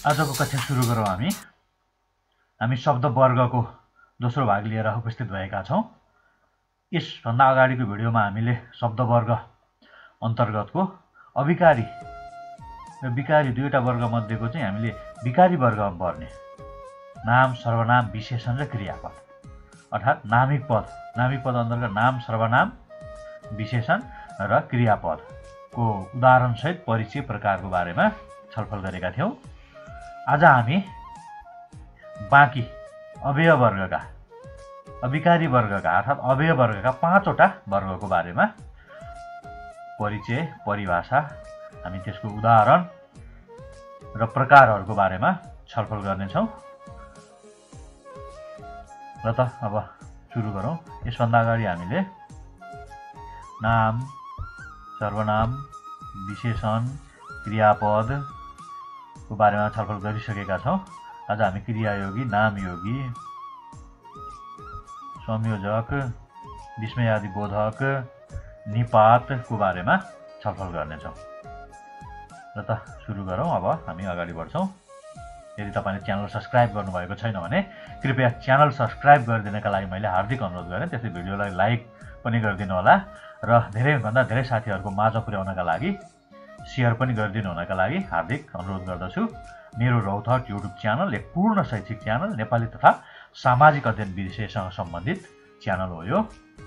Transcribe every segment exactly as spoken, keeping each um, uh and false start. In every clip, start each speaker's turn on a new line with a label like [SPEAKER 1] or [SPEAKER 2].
[SPEAKER 1] आजको कक्षा सुरु गरौँ। हामी हामी शब्द वर्गको दोस्रो भाग लिएर उपस्थित भएका छौँ। यसभन्दा अगाडिको भिडियोमा हामीले शब्द वर्ग अन्तर्गतको अविकारी र विकारी दुईवटा वर्ग मध्येको चाहिँ हामीले विकारी वर्गमा पर्ने नाम, सर्वनाम, विशेषण र क्रियापद अर्थात् नामिक पद नामिक पद अन्तर्गत नाम, सर्वनाम, विशेषण र क्रियापदको उदाहरणसहित परिचय प्रकारको बारेमा छलफल गरेका थियौँ। आज हामी बाँकी अव्यय वर्गका अविकारी वर्गका अर्थात् अव्यय वर्गका पाँचवटा वर्गको बारेमा परिचय, परिभाषा, हामी त्यसको उदाहरण र प्रकारहरूको बारेमा छलफल गर्नेछौँ। र त अब सुरु गरौँ। यसभन्दा अगाडि हामीले नाम, सर्वनाम, विशेषण, क्रियापदको बारेमा छलफल गरिसकेका छौँ। आज हामी क्रियायोगी, नामयोगी, संयोजक, विस्मयादिबोधक, निपातको बारेमा छलफल गर्नेछौँ। र त सुरु गरौँ। अब हामी अगाडि बढ्छौँ। यदि तपाईँले च्यानल सब्सक्राइब गर्नुभएको छैन भने कृपया च्यानल सब्सक्राइब गरिदिनका लागि मैले हार्दिक अनुरोध गरेँ। त्यसै भिडियोलाई लाइक पनि गरिदिनु होला र धेरैभन्दा धेरै साथीहरूको माझ पुर्याउनका लागि सेयर पनि गरिदिनु हुनका लागि हार्दिक अनुरोध गर्दछु। मेरो रौतहट युट्युब च्यानल एक पूर्ण शैक्षिक च्यानल, नेपाली तथा सामाजिक अध्ययन विषयसँग सम्बन्धित च्यानल हो यो।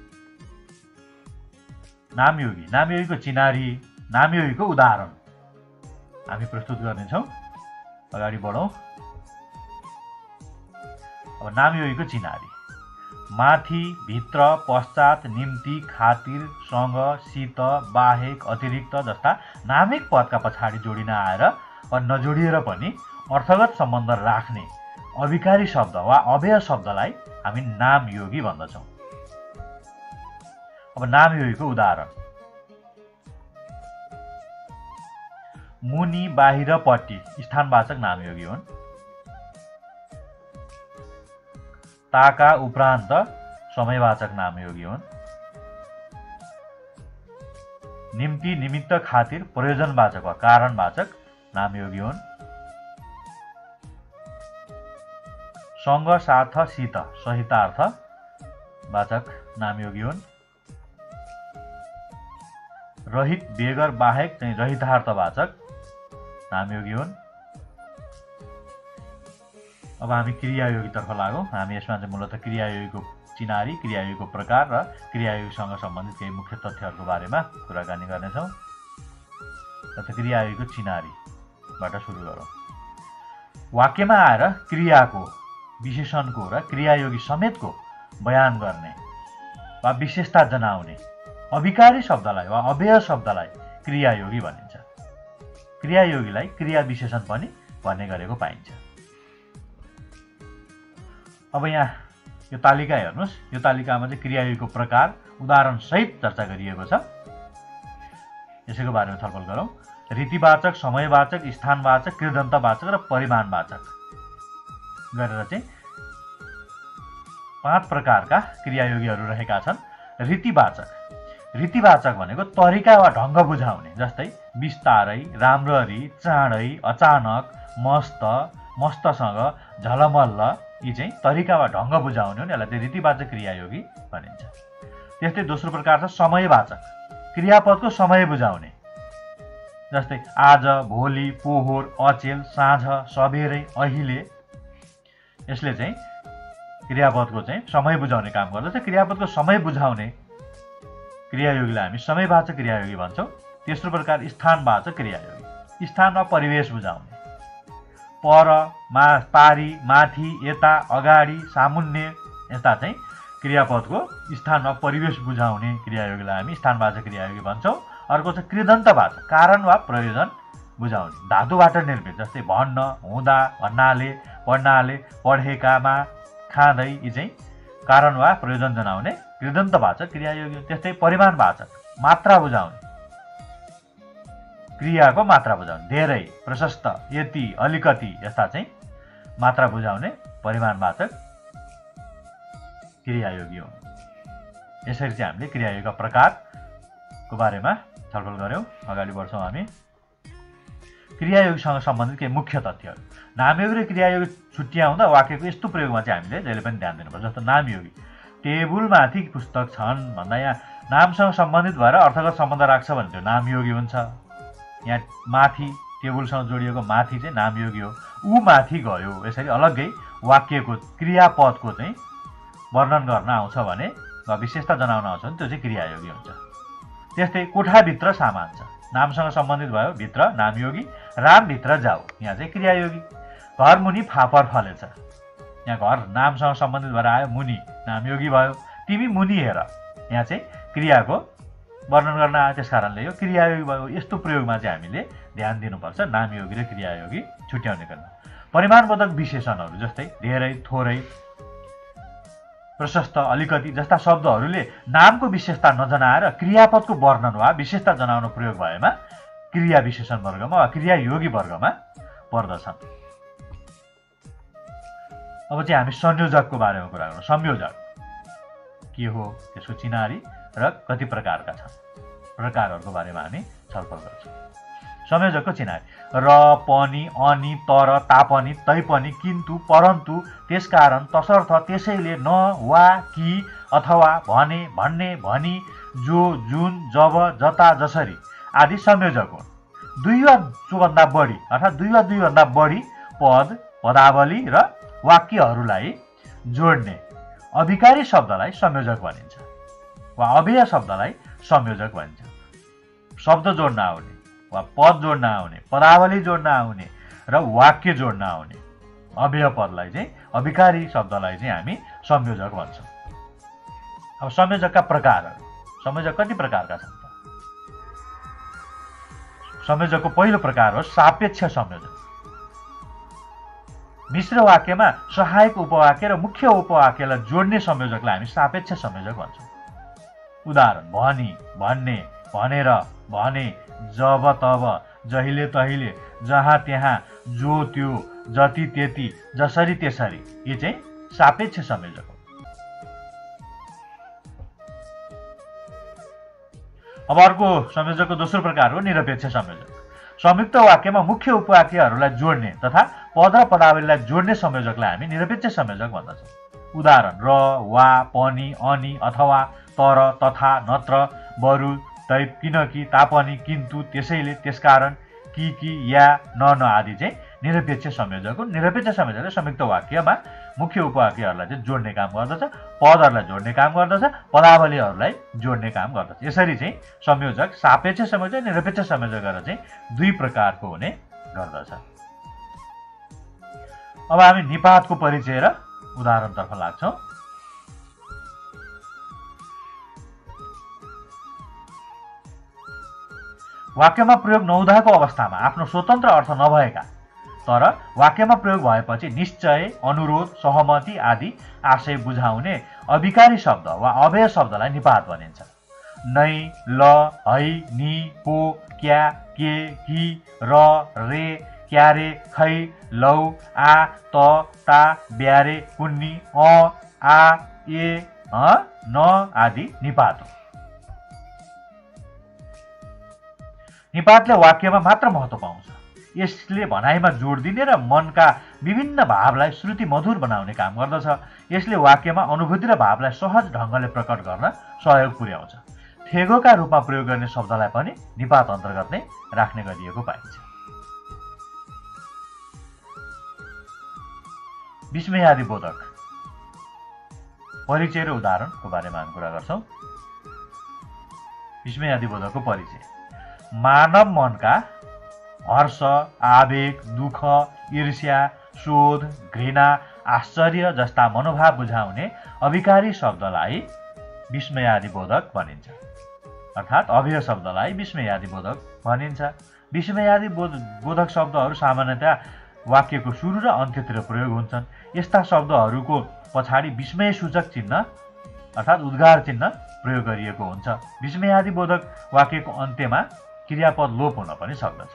[SPEAKER 1] नामयोगी नामयोगीको चिनारी, नामयोगीको उदाहरण हामी प्रस्तुत गर्नेछौँ। अगाडि बढौँ। अब नामयोगीको चिनारी: माथि, भित्र, पश्चात, निम्ति, खातिर, सँग, सित, बाहेक, अतिरिक्त जस्ता नामिक पदका पछाडि जोडिन आएर वा नजोडिएर पनि अर्थगत सम्बन्ध राख्ने अविकारी शब्द वा अव्यय शब्दलाई हामी नामयोगी भन्दछौँ। अब नामयोगीको उदाहरण: मुनि, बाहिरपट्टि स्थानवाचक नामयोगी हुन्। ताका उपरान्त समयवाचक नामयोगी हुन्। निम्ति, निमित्त, खातिर प्रयोजनवाचक वा कारणवाचक नामयोगी हुन्। सँग, साथ, सित सहितार्थ वाचक नामयोगी हुन्। रहित, बेगर, बाहेक चाहिँ रहितार्थवाचक नामयोगी हुन्। अब हामी क्रियायोगीतर्फ लागौँ। हामी यसमा चाहिँ मूलतः क्रियायोगीको चिनारी, क्रियायोगीको प्रकार र क्रियायोगीसँग सम्बन्धित केही मुख्य तथ्यहरूको बारेमा कुराकानी गर्नेछौँ। र त क्रियायोगीको चिनारीबाट सुरु गरौँ। वाक्यमा आएर क्रियाको, विशेषणको र क्रियायोगी समेतको बयान गर्ने वा विशेषता जनाउने अविकारी शब्दलाई वा अव्यय शब्दलाई क्रियायोगी भनिन्छ। क्रियायोगीलाई क्रिया विशेषण पनि भन्ने गरेको पाइन्छ। अब यहाँ यो तालिका हेर्नुहोस्। यो तालिकामा चाहिँ क्रियायोगीको प्रकार उदाहरणसहित चर्चा गरिएको छ। यसैको बारेमा छलफल गरौँ। रीतिवाचक, समयवाचक, स्थानवाचक, कृदन्तवाचक र परिमाणवाचक गरेर चाहिँ पाँच प्रकारका क्रियायोगीहरू रहेका छन्। रीतिवाचक रीतिवाचक भनेको तरिका वा ढङ्ग बुझाउने, जस्तै बिस्तारै, राम्ररी, चाँडै, अचानक, मस्त, मस्तसँग, झलमल्ल, यी चाहिँ तरिका वा ढङ्ग बुझाउने हुन्। यसलाई चाहिँ रीतिवाचक क्रियायोगी भनिन्छ। त्यस्तै दोस्रो प्रकार छ समयवाचक, क्रियापदको समय बुझाउने, जस्तै आज, भोलि, पोहोर, अचेल, साँझ, सबेरै, अहिले। यसले चाहिँ क्रियापदको चाहिँ समय बुझाउने काम गर्दछ। क्रियापदको समय बुझाउने क्रियायोगीलाई हामी समयवाचक क्रियायोगी भन्छौँ। तेस्रो प्रकार स्थानवाचक क्रियायोगी, स्थान वा परिवेश बुझाउने, पर, मा, पारी, माथि, यता, अगाडि, सामुन्ने यस्ता चाहिँ क्रियापदको स्थान वा परिवेश बुझाउने क्रियायोगीलाई हामी स्थानवाचक क्रियायोगी भन्छौँ। अर्को चाहिँ कृदन्तवाचक, कारण वा प्रयोजन बुझाउने, धातुबाट निर्मित, जस्तै भन्न, हुँदा, भन्नाले, पढ्नाले, पढेकामा, खाँदै, यी चाहिँ कारण वा प्रयोजन जनाउने कृदन्तवाचक क्रियायोगी। त्यस्तै परिमाणवाचक, मात्रा बुझाउने, क्रियाको मात्रा बुझाउने, धेरै, प्रशस्त, यति, अलिकति यस्ता चाहिँ मात्रा बुझाउने परिमाणवाचक क्रियायोगी हुन्। यसरी चाहिँ हामीले क्रियायोगीका प्रकारको बारेमा छलफल गऱ्यौँ। अगाडि बढ्छौँ हामी। क्रियायोगीसँग सम्बन्धित केही मुख्य तथ्यहरू। नामयोगी र क्रियायोगी छुट्याउँदा वाक्यको यस्तो प्रयोगमा चाहिँ हामीले जहिले पनि ध्यान दिनुपर्छ। जस्तो नामयोगी, टेबुलमाथि पुस्तक छन् भन्दा यहाँ नामसँग सम्बन्धित भएर अर्थगत सम्बन्ध राख्छ भने त्यो नामयोगी हुन्छ। यहाँ माथि टेबुलसँग जोडिएको माथि चाहिँ नामयोगी हो। ऊ माथि गयो, यसरी अलग्गै वाक्यको क्रियापदको चाहिँ वर्णन गर्न आउँछ भने वा विशेषता जनाउन आउँछ भने त्यो चाहिँ क्रियायोगी हुन्छ। त्यस्तै कोठाभित्र सामान छ, नामसँग सम्बन्धित भयो, भित्र नामयोगी। रामभित्र जाऊ, यहाँ चाहिँ क्रियायोगी। घर मुनि फापर फलेछ, यहाँ घर नामसँग सम्बन्धित भएर आयो, मुनि नामयोगी भयो। तिमी मुनि हेर, यहाँ चाहिँ क्रियाको वर्णन गर्न आयो, त्यस कारणले यो क्रियायोगी भयो। यस्तो प्रयोगमा चाहिँ हामीले ध्यान दिनुपर्छ नामयोगी र क्रियायोगी छुट्याउने गर्न। परिमाणबोधक विशेषणहरू जस्तै धेरै, थोरै, प्रशस्त, अलिकति जस्ता शब्दहरूले नामको विशेषता नजनाएर क्रियापदको वर्णन वा विशेषता जनाउन प्रयोग भएमा क्रिया विशेषण वर्गमा वा क्रियायोगी वर्गमा पर्दछन्। अब चाहिँ हामी संयोजकको बारेमा कुरा गरौँ। संयोजक के हो, त्यसको चिनारी र कति प्रकारका छन्, प्रकारहरूको बारेमा हामी छलफल गर्छौँ। संयोजकको चिनारी: र, पनि, अनि, तर, तापनि, तैपनि, किन्तु, परन्तु, त्यसकारण, तसर्थ, त्यसैले, न, वा, कि, अथवा, भने, भन्ने, भनी, जो, जुन, जब, जता, जसरी आदि संयोजक हुन्। दुई वा त्योभन्दा बढी अर्थात् दुई वा दुईभन्दा बढी पद, पदावली र वाक्यहरूलाई जोड्ने अभिकारी शब्दलाई संयोजक भनिन्छ वा अव्यय शब्दलाई संयोजक भनिन्छ। शब्द जोड्न आउने वा पद जोड्न आउने, पदावली जोड्न आउने र वाक्य जोड्न आउने अव्यय पदलाई चाहिँ, अभिकारी शब्दलाई चाहिँ हामी संयोजक भन्छौँ। अब संयोजकका प्रकारहरू। संयोजक कति प्रकारका छन् त? संयोजकको पहिलो प्रकार हो सापेक्ष संयोजक। मिश्र वाक्यमा सहायक उपवाक्य र मुख्य उपवाक्यलाई जोड्ने संयोजकलाई हामी सापेक्ष संयोजक भन्छौँ। उदाहरण: भनी, भन्ने, भनेर, भने, जब तब, जहिले तहिले, जहाँ त्यहाँ, जो त्यो, जति त्यति, जसरी त्यसरी, यो चाहिँ सापेक्ष संयोजक हो। अब अर्को संयोजकको दोस्रो प्रकार हो निरपेक्ष संयोजक। संयुक्त वाक्यमा मुख्य उपवाक्यहरूलाई जोड्ने तथा पद र पदावलीलाई जोड्ने संयोजकलाई हामी निरपेक्ष संयोजक भन्दछौँ। उदाहरण: र, वा, पनि, अनि, अथवा, तर, तथा, नत्र, बरु, तै, किनकि, तापनि, किन्तु, त्यसैले, त्यसकारण, कि, कि, या, न, न आदि चाहिँ निरपेक्ष संयोजक हुन्। निरपेक्ष संयोजकले संयुक्त वाक्यमा मुख्य उपवाक्यहरूलाई चाहिँ जोड्ने काम गर्दछ, पदहरूलाई जोड्ने काम गर्दछ, पदावलीहरूलाई जोड्ने काम गर्दछ। यसरी चाहिँ संयोजक सापेक्ष संयोजक, निरपेक्ष संयोजक गरेर चाहिँ दुई प्रकारको हुने गर्दछ। अब हामी निपातको परिचय र उदाहरणतर्फ लाग्छौँ। वाक्यमा प्रयोग नहुँदाको अवस्थामा आफ्नो स्वतन्त्र अर्थ नभएका तर वाक्यमा प्रयोग भएपछि निश्चय, अनुरोध, सहमति आदि आशय बुझाउने अभिकारी शब्द वा अव्यय शब्दलाई निपात भनिन्छ। नै, ल, है, नि, को, क्या, के, कि, र, रे, क्यारे, खै, लौ, आ, त, ता, ब्यारे, कुन्नी, अ, आ, ए, ह, न आदि निपात हो। निपातले वाक्यमा मात्र महत्त्व पाउँछ। यसले भनाइमा जोड दिने र मनका विभिन्न भावलाई श्रुति मधुर बनाउने काम गर्दछ। यसले वाक्यमा अनुभूति र भावलाई सहज ढङ्गले प्रकट गर्न सहयोग पुर्याउँछ। थेगोका रूपमा प्रयोग गर्ने शब्दलाई पनि निपात अन्तर्गत नै राख्ने गरिएको पाइन्छ। विस्मयादिबोधक परिचय र उदाहरणको बारेमा हामी कुरा गर्छौँ। विस्मयादिबोधकको परिचय: मानव मनका हर्ष, आवेग, दुःख, ईर्ष्या, शोध, घृणा, आश्चर्य जस्ता मनोभाव बुझाउने अभिकारी शब्दलाई विस्मयादिबोधक भनिन्छ। अर्थात् अव्यय शब्दलाई विस्मयादिबोधक भनिन्छ। विस्मयादिबोधक शब्दहरू सामान्यतया वाक्यको सुरु र अन्त्यतिर प्रयोग हुन्छन्। यस्ता शब्दहरूको पछाडि विस्मय सूचक चिन्ह अर्थात् उद्गार चिन्ह प्रयोग गरिएको हुन्छ। विस्मयादिबोधक वाक्यको अन्त्यमा क्रियापद लोप हुन पनि सक्दछ।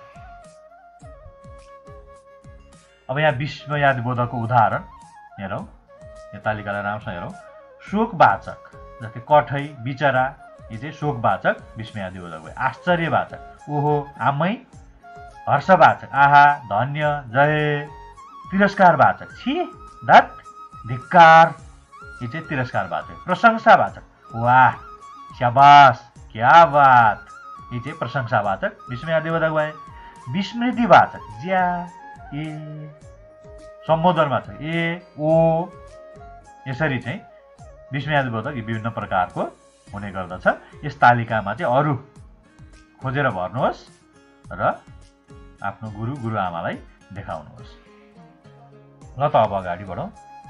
[SPEAKER 1] अब यहाँ विस्मयादिबोधकको उदाहरण हेरौँ। यो तालिकालाई राम्रोसँग हेरौँ। शोकवाचक जस्तै कठै, बिचरा, यो चाहिँ शोकवाचक विस्मयादिबोधक भयो। आश्चर्यवाचक ओहो, आमै, हर्षवाचक आहा, धन्य, जय। तिरस्कारवाचक छी, धत, धिक्कार, यो चाहिँ तिरस्कारवाचक। प्रशंसावाचक वाह, शाबास, क्या बात, यो चाहिँ प्रशंसावाचक। विस्मय आदिवाचक भए। विस्मृतिवाचक ज्या, ए। सम्बोधनवाचक ए, ओ। यसरी चाहिँ विस्मय आदिवाचक विभिन्न प्रकारको हुने गर्दछ। यस तालिकामा चाहिँ अरू खोजेर भर्नुहोस् र आफ्नो गुरु गुरुआमालाई देखाउनुहोस्। ल त अब अगाडि बढौँ।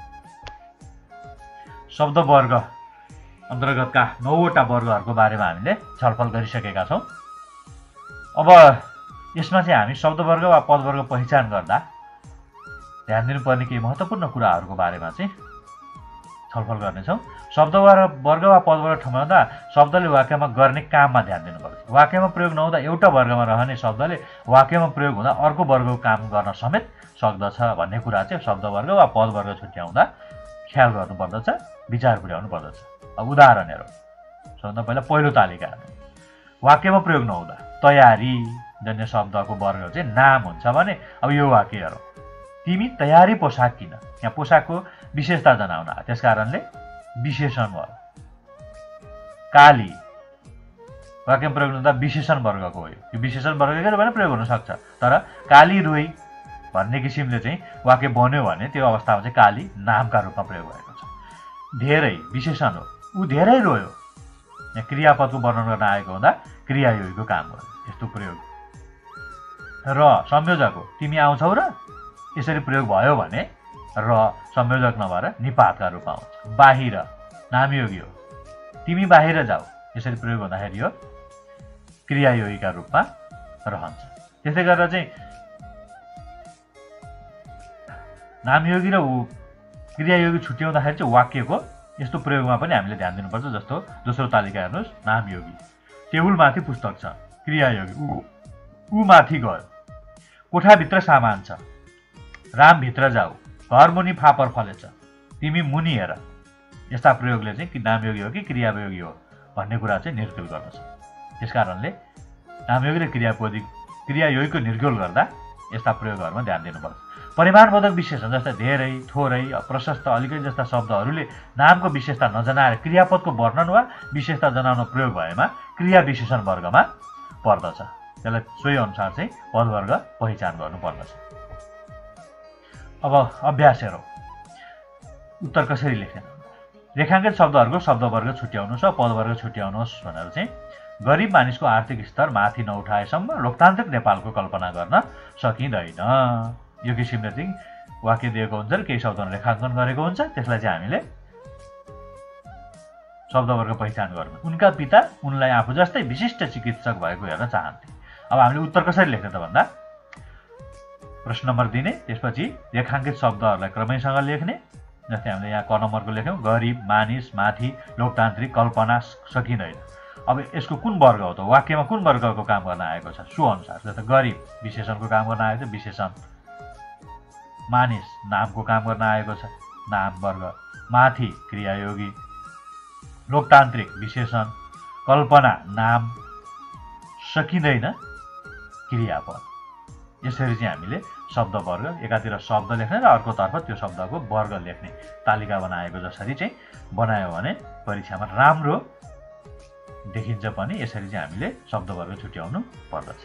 [SPEAKER 1] शब्द वर्ग अन्तर्गतका नौवटा वर्गहरूको बारेमा हामीले छलफल गरिसकेका छौँ। अब यसमा चाहिँ हामी शब्द वर्ग वा पद वर्ग पहिचान गर्दा ध्यान दिनुपर्ने केही महत्त्वपूर्ण कुराहरूको बारेमा चाहिँ छलफल गर्नेछौँ। शब्द वर्ग वा पद वर्ग ठमाउँदा शब्दले वाक्यमा गर्ने काममा ध्यान दिनुपर्छ। वाक्यमा प्रयोग नहुँदा एउटा वर्गमा रहने शब्दले वाक्यमा प्रयोग हुँदा अर्को वर्गको काम गर्न समेत सक्दछ भन्ने कुरा चाहिँ शब्द वर्ग वा पद वर्ग छुट्याउँदा ख्याल गर्नुपर्दछ, विचार पुर्याउनु पर्दछ। अब उदाहरण हेरौँ। सबभन्दा पहिला पहिलो तालिका वाक्यमा प्रयोग नहुँदा तयारी जन्य शब्दको वर्ग चाहिँ नाम हुन्छ भने अब यो वाक्य हेरौँ। तिमी तयारी पोसाक किन, यहाँ पोसाकको विशेषता जनाउन आयो, त्यस कारणले विशेषण भयो। काली वाक्यमा प्रयोग नहुँदा विशेषण वर्गको हो। यो विशेषण वर्गको भने प्रयोग हुन सक्छ, तर काली रोई भन्ने किसिमले चाहिँ वाक्य बन्यो भने त्यो अवस्थामा चाहिँ काली नामका रूपमा प्रयोग भएको छ। धेरै विशेषण हो, ऊ धेरै रोयो, यहाँ क्रियापदको वर्णन गर्न आएको हुँदा क्रियायोगीको काम गर्यो, यस्तो प्रयोग। र संयोजक हो, तिमी आउँछौ र, यसरी प्रयोग भयो भने र संयोजक नभएर निपातका रूपमा आउँछ। बाहिर नामयोगी हो, तिमी बाहिर जाऊ, यसरी प्रयोग हुँदाखेरि यो क्रियायोगीका रूपमा रहन्छ। त्यसै गरेर चाहिँ नामयोगी र ऊ क्रियायोगी छुट्याउँदाखेरि चाहिँ वाक्यको यस्तो प्रयोगमा पनि हामीले ध्यान दिनुपर्छ। जस्तो दोस्रो तालिका हेर्नुहोस्। नामयोगी टेबुलमाथि पुस्तक छ, क्रियायोगी ऊ ऊ माथि गयो, कोठाभित्र सामान छ, राम भित्र जाऊ, घर मुनि फापर फलेछ, तिमी मुनि हेर। यस्ता प्रयोगले चाहिँ नामयोगी हो कि क्रियायोगी हो भन्ने कुरा चाहिँ निर्गुल गर्दछ। त्यस कारणले नामयोगी र क्रियापदी क्रियायोगीको निर्गुल गर्दा यस्ता प्रयोगहरूमा ध्यान दिनुपर्छ। परिमाणबोधक विशेषण जस्तै धेरै, थोरै, प्रशस्त, अलिकति जस्ता शब्दहरूले नामको विशेषता नजनाएर क्रियापदको वर्णन वा विशेषता जनाउन प्रयोग भएमा क्रिया विशेषण वर्गमा पर्दछ। त्यसलाई सोही अनुसार चाहिँ पदवर्ग पहिचान गर्नुपर्दछ। अब अभ्यास हेरौँ। उत्तर कसरी लेख्ने? रेखाङ्कित शब्दहरूको शब्दवर्ग छुट्याउनुहोस् वा पदवर्ग छुट्याउनुहोस् भनेर चाहिँ गरिब मानिसको आर्थिक स्तर माथि नउठाएसम्म लोकतान्त्रिक नेपालको कल्पना गर्न सकिँदैन। यो किसिमले चाहिँ वाक्य दिएको हुन्छ र केही शब्दहरू रेखाङ्कन गरेको हुन्छ, त्यसलाई चाहिँ हामीले शब्दवर्ग पहिचान गर्नु। उनका पिता उनलाई आफू जस्तै विशिष्ट चिकित्सक भएको हेर्न चाहन्थे। अब हामीले उत्तर कसरी लेख्ने त भन्दा प्रश्न नम्बर दिने, त्यसपछि रेखाङ्कित शब्दहरूलाई क्रमैसँग लेख्ने। जस्तै हामीले यहाँ क नम्बरको लेख्यौँ, गरिब मानिस माथि लोकतान्त्रिक कल्पना सकिँदैन। अब यसको कुन वर्ग हो त? वाक्यमा कुन वर्गको काम गर्न आएको छ सो अनुसार। जस्तै गरिब विशेषणको काम गर्न आएको छ, विशेषण। मानिस नामको काम गर्न आएको छ, नाम वर्ग। माथि क्रियायोगी। लोकतान्त्रिक विशेषण। कल्पना नाम। सकिँदैन क्रियापद। यसरी चाहिँ हामीले शब्द वर्ग एकातिर शब्द लेख्ने र अर्कोतर्फ त्यो शब्दको वर्ग लेख्ने तालिका बनाएको जसरी चाहिँ बनायो भने परीक्षामा राम्रो देखिन्छ पनि। यसरी चाहिँ हामीले शब्द वर्ग छुट्याउनु पर्दछ।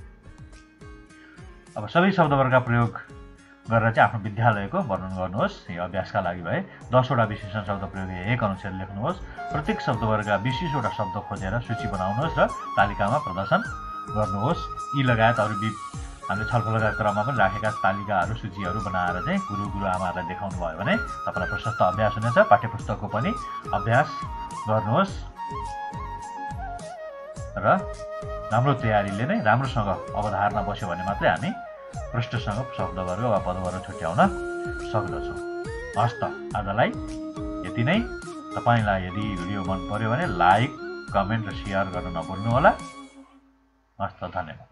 [SPEAKER 1] अब सबै शब्द वर्गका प्रयोग गरेर चाहिँ आफ्नो विद्यालयको वर्णन गर्नुहोस्। यो अभ्यासका लागि भए दसवटा विशेषण शब्द प्रयोग एक अनुच्छेद लेख्नुहोस्। प्रत्येक शब्द वर्गका बिसवटा शब्द खोजेर सूची बनाउनुहोस् र तालिकामा प्रदर्शन गर्नुहोस्। यी लगायत अरू हामीले छलफल गरेका क्रममा पनि राखेका तालिकाहरू सूचीहरू बनाएर चाहिँ गुरु गुरुआमाहरूलाई देखाउनु भयो भने तपाईँलाई प्रशस्त अभ्यास हुनेछ। पाठ्यपुस्तकको पनि अभ्यास गर्नुहोस् र राम्रो तयारीले नै राम्रोसँग अवधारणा बस्यो भने मात्रै हामी प्रष्टसँग शब्दवर्ग वा पदवर्ग छुट्याउन सक्दछौँ। हस् त आजलाई यति नै। तपाईँलाई यदि भिडियो मन पर्यो भने लाइक, कमेन्ट र सेयर गर्न नभुल्नुहोला। हस् त, धन्यवाद।